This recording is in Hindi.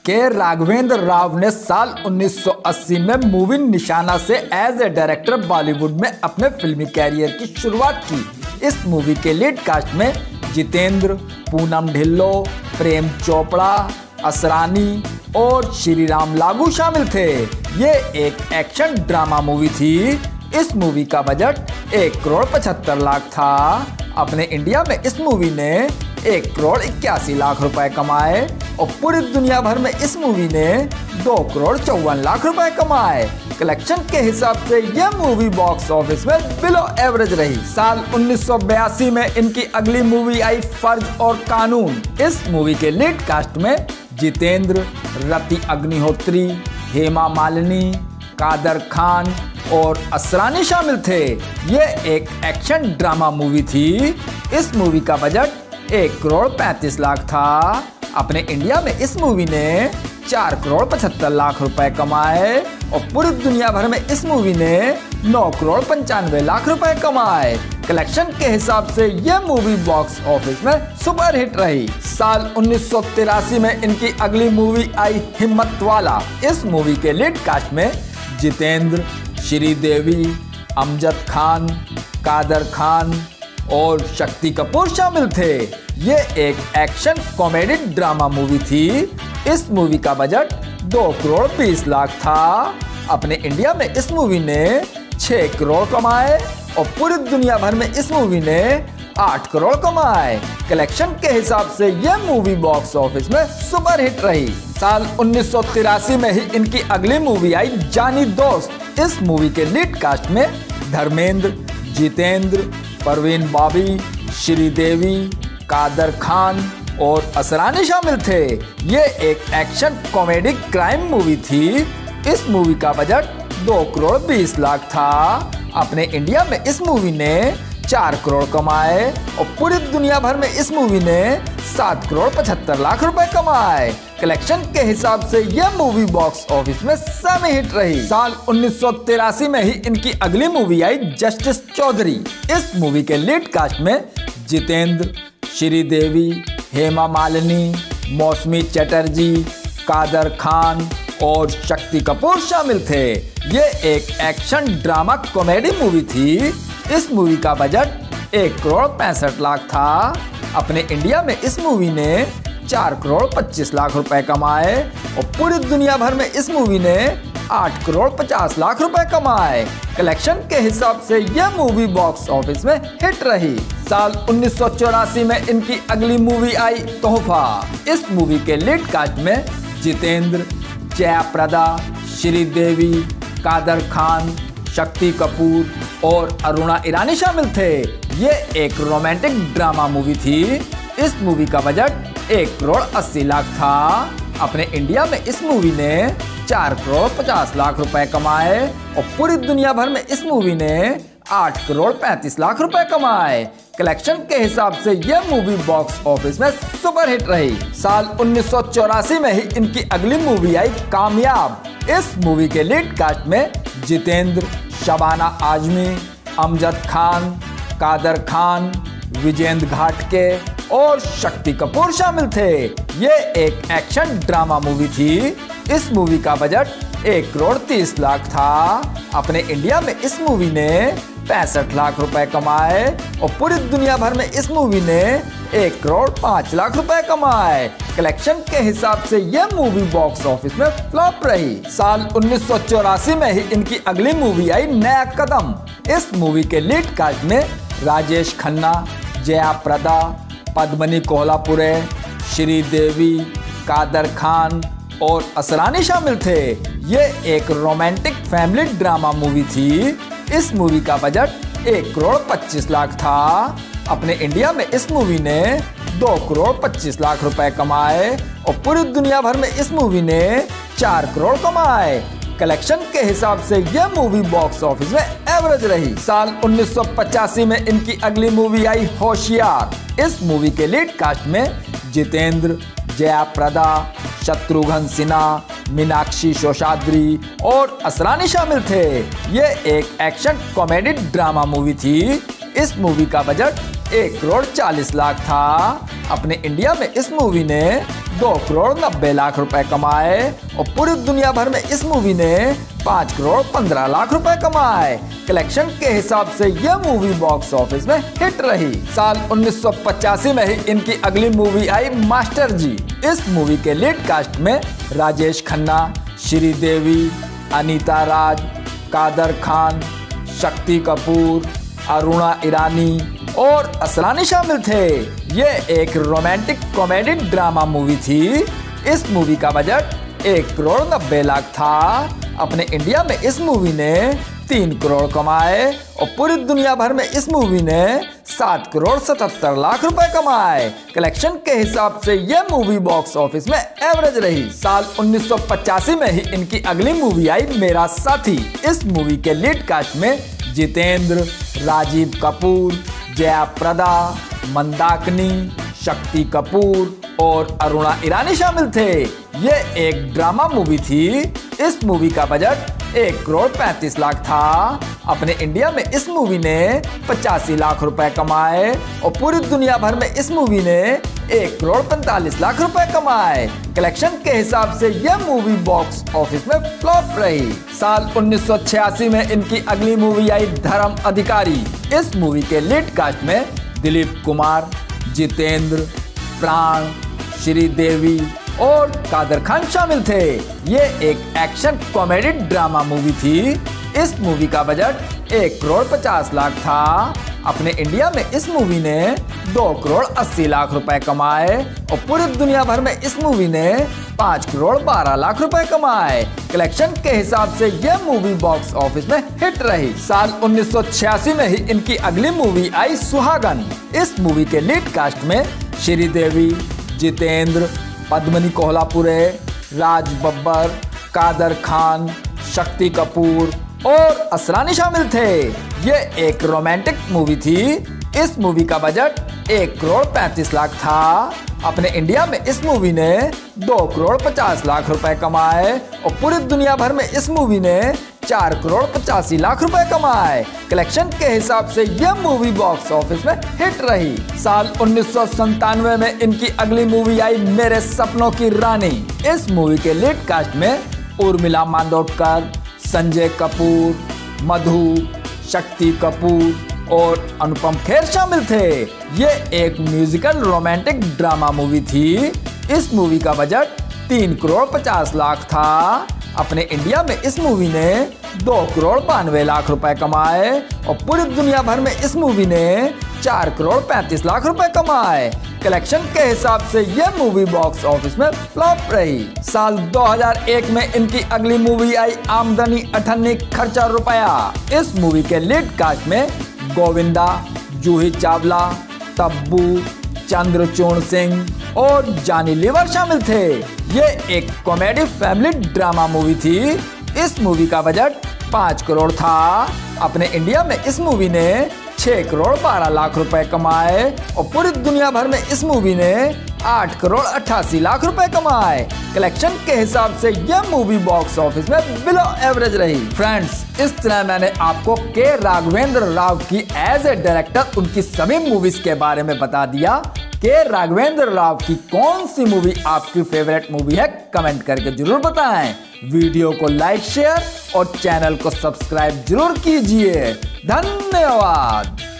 के राघवेंद्र राव ने साल 1980 में मूवी निशाना से एज ए डायरेक्टर बॉलीवुड में अपने फिल्मी कैरियर की शुरुआत की। इस मूवी के लीड कास्ट में जितेंद्र, पूनम ढिल्लो, प्रेम चोपड़ा, असरानी और श्रीराम लागू शामिल थे। ये एक एक्शन ड्रामा मूवी थी। इस मूवी का बजट 1,75,00,000 था। अपने इंडिया में इस मूवी ने 1,81,00,000 रुपए कमाए और पूरी दुनिया भर में इस मूवी ने 2,54,00,000 रुपए कमाए। कलेक्शन के हिसाब से यह मूवी बॉक्स ऑफिस में बिलो एवरेज रही। साल 1982 में इनकी अगली मूवी आई फर्ज और कानून। इस मूवी के लीड कास्ट में जितेंद्र, रति अग्निहोत्री, हेमा मालिनी, कादर खान और असरानी शामिल थे। ये एक एक्शन ड्रामा मूवी थी। इस मूवी का बजट 1,35,00,000 था। अपने इंडिया में इस मूवी ने 4,75,00,000 रुपए कमाए और पूरी दुनिया भर में इस मूवी ने 9,95,00,000 रुपए कमाए। कलेक्शन के हिसाब से यह मूवी बॉक्स ऑफिस में सुपर हिट रही। साल 1983 में इनकी अगली मूवी आई हिम्मत वाला। इस मूवी के लीड कास्ट में जितेंद्र, श्रीदेवी, अमजद खान, कादर खान और शक्ति कपूर शामिल थे। ये एक एक्शन कॉमेडी ड्रामा मूवी थी। इस मूवी का बजट 2,20,00,000 था। अपने इंडिया में इस मूवी ने 6 करोड़ कमाए और पूरी दुनिया भर में इस मूवी ने 8 करोड़ कमाए। कलेक्शन के हिसाब से यह मूवी बॉक्स ऑफिस में सुपर हिट रही। साल 1983 में ही इनकी अगली मूवी आई जानी दोस्त। इस मूवी के लीड कास्ट में धर्मेंद्र, जितेंद्र, परवीन बाबी, श्रीदेवी, कादर खान और असरानी शामिल थे। ये एक एक्शन कॉमेडी क्राइम मूवी थी। इस मूवी का बजट 2,20,00,000 था। अपने इंडिया में इस मूवी ने 4 करोड़ कमाए और पूरी दुनिया भर में इस मूवी ने 7,75,00,000 रुपए कमाए। कलेक्शन के हिसाब से यह मूवी बॉक्स ऑफिस में सेमी हिट रही। साल 1983 में ही इनकी अगली मूवी आई जस्टिस चौधरी। इस मूवी के लीड कास्ट में जितेंद्र, श्रीदेवी, हेमा मालिनी, मौसमी चटर्जी, कादर खान और शक्ति कपूर शामिल थे। ये एक एक्शन ड्रामा कॉमेडी मूवी थी। इस मूवी का बजट 1,65,00,000 था। अपने इंडिया में इस मूवी ने 4,25,00,000 रुपए कमाए और पूरी दुनिया भर में इस मूवी ने 8,50,00,000 रुपए कमाए। कलेक्शन के हिसाब से यह मूवी बॉक्स ऑफिस में हिट रही। साल 1984 में इनकी अगली मूवी आई तोहफा। इस मूवी के लीड कास्ट में जितेंद्र, जयाप्रदा, श्रीदेवी, कादर खान, शक्ति कपूर और अरुणा ईरानी शामिल थे। ये एक रोमांटिक ड्रामा मूवी थी। इस मूवी का बजट 1,80,00,000 था। अपने इंडिया में इस मूवी ने 4,50,00,000 रुपए कमाए और पूरी दुनिया भर में इस मूवी ने 8,35,00,000 रुपए कमाए। कलेक्शन के हिसाब से यह मूवी बॉक्स ऑफिस में सुपर हिट रही। साल 1984 में ही इनकी अगली मूवी आई कामयाब। इस मूवी के लीड कास्ट में जितेंद्र, शबाना आजमी, अमजद खान, कादर खान, विजेंद्र घाटके और शक्ति कपूर शामिल थे। ये एक एक्शन ड्रामा मूवी थी। इस मूवी का बजट 1,30,00,000 था। अपने इंडिया में इस मूवी ने 65,00,000 रुपए कमाए और पूरी दुनिया भर में इस मूवी ने 1,05,00,000 रुपए कमाए। कलेक्शन के हिसाब से यह मूवी बॉक्स ऑफिस में फ्लॉप रही। साल 1984 में ही इनकी अगली मूवी आई नया कदम। इस मूवी के लीड कास्ट में राजेश खन्ना, जयाप्रदा, पद्मिनी कोल्हापुरे, श्रीदेवी, कादर खान और असरानी शामिल थे। ये एक रोमांटिक फैमिली ड्रामा मूवी थी। इस मूवी का बजट 1,25,00,000 था। अपने इंडिया में इस मूवी ने 2,25,00,000 रुपए कमाए और पूरी दुनिया भर में इस मूवी ने 4 करोड़ कमाए। कलेक्शन के हिसाब से यह मूवी बॉक्स ऑफिस में एवरेज रही। साल 1985 में इनकी अगली मूवी आई होशियार। इस मूवी के लीड कास्ट में जितेंद्र, जयाप्रदा, शत्रुघ्न सिन्हा, मीनाक्षी शोशाद्री और असरानी शामिल थे। ये एक एक्शन कॉमेडी ड्रामा मूवी थी। इस मूवी का बजट 1,40,00,000 था। अपने इंडिया में इस मूवी ने 2 करोड़ 90 लाख रुपए कमाए और पूरी दुनिया भर में इस मूवी ने 5 करोड़ 15 लाख रुपए कमाए। कलेक्शन के हिसाब से यह मूवी बॉक्स ऑफिस में हिट रही। साल 1985 में ही इनकी अगली मूवी आई मास्टर जी। इस मूवी के लीड कास्ट में राजेश खन्ना, श्रीदेवी, अनीता राज, कादर खान, शक्ति कपूर, अरुणा ईरानी और असरानी शामिल थे। ये एक रोमांटिक कॉमेडी ड्रामा मूवी थी। इस मूवी का बजट 1 करोड़ 90 लाख था। अपने इंडिया में इस मूवी ने 3 करोड़ कमाए और पूरी दुनिया भर में इस मूवी ने 7 करोड़ 77 लाख रुपए कमाए। कलेक्शन के हिसाब से यह मूवी बॉक्स ऑफिस में एवरेज रही। साल 1985 में ही इनकी अगली मूवी आई मेरा साथी। इस मूवी के लीड कास्ट में जितेंद्र, राजीव कपूर, जया प्रदा, मंदाकिनी, शक्ति कपूर और अरुणा ईरानी शामिल थे। ये एक ड्रामा मूवी थी। इस मूवी का बजट 1 करोड़ 35 लाख था। अपने इंडिया में इस मूवी ने 85 लाख रुपए कमाए और पूरी दुनिया भर में इस मूवी ने 1 करोड़ 45 लाख रुपए कमाए। कलेक्शन के हिसाब से यह मूवी बॉक्स ऑफिस में फ्लॉप रही। साल 1986 में इनकी अगली मूवी आई धर्म अधिकारी। इस मूवी के लीड कास्ट में दिलीप कुमार, जितेंद्र, प्राण, श्रीदेवी और कादर खान शामिल थे। ये एक एक्शन कॉमेडी ड्रामा मूवी थी। इस मूवी का बजट 1 करोड़ 50 लाख था। अपने इंडिया में इस मूवी ने 2 करोड़ 80 लाख रुपए कमाए और पूरी दुनिया भर में इस मूवी ने 5 करोड़ 12 लाख रुपए कमाए। कलेक्शन के हिसाब से यह मूवी बॉक्स ऑफिस में हिट रही। साल 1986 में ही इनकी अगली मूवी आई सुहागन। इस मूवी के लीड कास्ट में श्रीदेवी, जितेंद्र, पद्मिनी कोल्हापुरे, राज बब्बर, कादर खान, शक्ति कपूर और असरानी शामिल थे। ये एक रोमांटिक मूवी थी। इस मूवी का बजट 1 करोड़ 35 लाख था। अपने इंडिया में इस मूवी ने 2 करोड़ 50 लाख रुपए कमाए और पूरी दुनिया भर में इस मूवी ने 4 करोड़ 85 लाख रुपए कमाए। कलेक्शन के हिसाब से यह मूवी बॉक्स ऑफिस में हिट रही। साल 1997 में इनकी अगली मूवी आई मेरे सपनों की रानी। इस मूवी के लीड कास्ट में उर्मिला मातोंडकर, संजय कपूर, मधु, शक्ति कपूर और अनुपम खेर शामिल थे। ये एक म्यूजिकल रोमांटिक ड्रामा मूवी थी। इस मूवी का बजट 3 करोड़ 50 लाख था। अपने इंडिया में इस मूवी ने 2 करोड़ 92 लाख रुपए कमाए और पूरी दुनिया भर में इस मूवी ने 4 करोड़ 35 लाख रुपए कमाए। कलेक्शन के हिसाब से यह मूवी बॉक्स ऑफिस में फ्लॉप रही। साल 2001 में इनकी अगली मूवी आई आमदनी अठन्नी खर्चा रुपया। इस मूवी के लीड कास्ट में गोविंदा, जूही चावला, तब्बू, चंद्रचूड़ सिंह और जानी लीवर शामिल थे। ये एक कॉमेडी फैमिली ड्रामा मूवी थी। इस मूवी का बजट 5 करोड़ था। अपने इंडिया में इस मूवी ने 6 करोड़ 12 लाख रुपए कमाए और पूरी दुनिया भर में इस मूवी ने 8 करोड़ 88 लाख रुपए कमाए। कलेक्शन के हिसाब से यह मूवी बॉक्स ऑफिस में बिलो एवरेज रही। फ्रेंड्स, इस तरह मैंने आपको के राघवेंद्र राव की एज ए डायरेक्टर उनकी सभी मूवीज के बारे में बता दिया। के राघवेंद्र राव की कौन सी मूवी आपकी फेवरेट मूवी है, कमेंट करके जरूर बताएं। वीडियो को लाइक, शेयर और चैनल को सब्सक्राइब जरूर कीजिए। धन्यवाद।